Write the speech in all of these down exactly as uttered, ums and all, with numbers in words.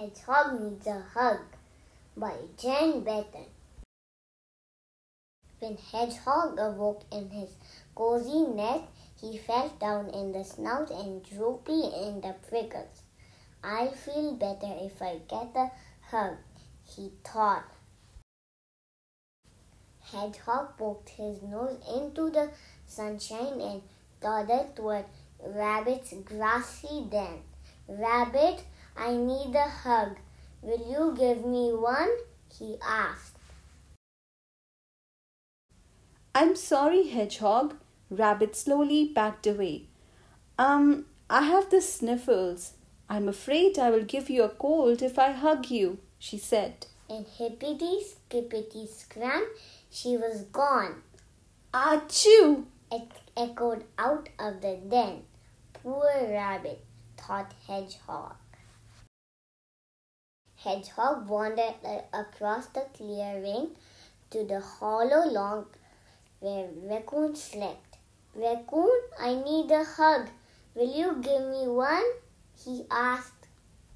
Hedgehog Needs a Hug by Betton. When Hedgehog awoke in his cozy nest, he felt down in the snout and droopy in the prickles. I'll feel better if I get a hug, he thought. Hedgehog poked his nose into the sunshine and toddled toward Rabbit's grassy den. Rabbit, I need a hug. Will you give me one? He asked. I'm sorry, Hedgehog. Rabbit slowly backed away. Um, I have the sniffles. I'm afraid I will give you a cold if I hug you, she said. And hippity skippity scram, she was gone. Achoo! It echoed out of the den. Poor Rabbit, thought Hedgehog. Hedgehog wandered across the clearing to the hollow log where Raccoon slept. Raccoon, I need a hug. Will you give me one? He asked.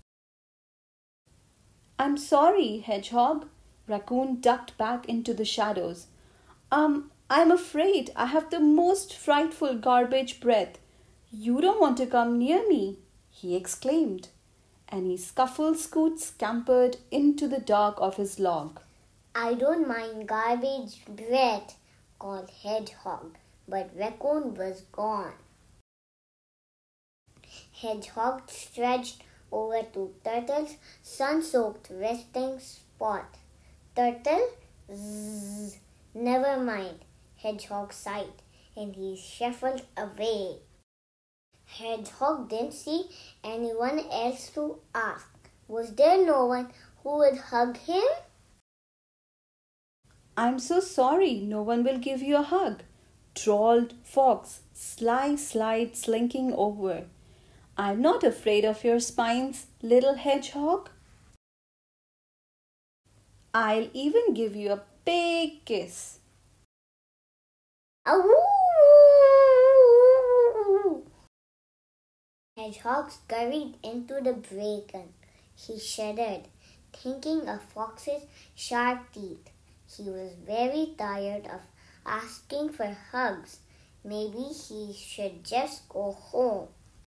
I'm sorry, Hedgehog. Raccoon ducked back into the shadows. Um, I'm afraid I have the most frightful garbage breath. You don't want to come near me, he exclaimed. And he scuffle-scoot scampered into the dark of his log. I don't mind garbage breath, called Hedgehog, but Raccoon was gone. Hedgehog stretched over to Turtle's sun-soaked resting spot. Turtle, zzz, never mind, Hedgehog sighed, and he shuffled away. Hedgehog didn't see anyone else to ask. Was there no one who would hug him? I'm so sorry, no one will give you a hug, drawled Fox, sly slide slinking over. I'm not afraid of your spines, little Hedgehog. I'll even give you a big kiss. Awoo! Hedgehog scurried into the bracken. He shuddered, thinking of Fox's sharp teeth. He was very tired of asking for hugs. Maybe he should just go home.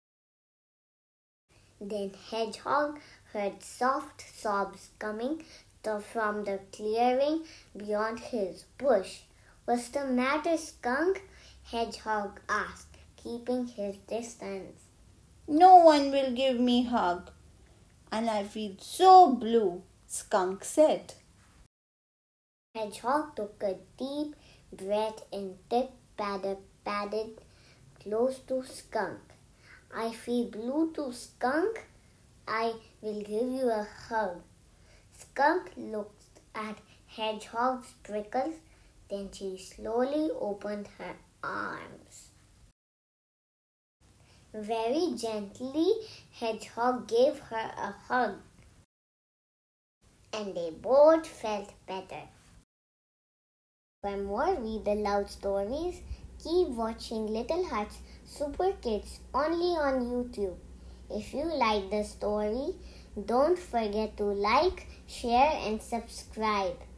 Then Hedgehog heard soft sobs coming from the clearing beyond his bush. What's the matter, Skunk? Hedgehog asked, keeping his distance. No one will give me a hug. And I feel so blue, Skunk said. Hedgehog took a deep breath and tip-padded padded close to Skunk. I feel blue too, Skunk. I will give you a hug. Skunk looked at Hedgehog's prickles, then she slowly opened her arms. Very gently, Hedgehog gave her a hug, and they both felt better. For more Read Aloud stories, keep watching Little Hearts Super Kids only on YouTube. If you like the story, don't forget to like, share, and subscribe.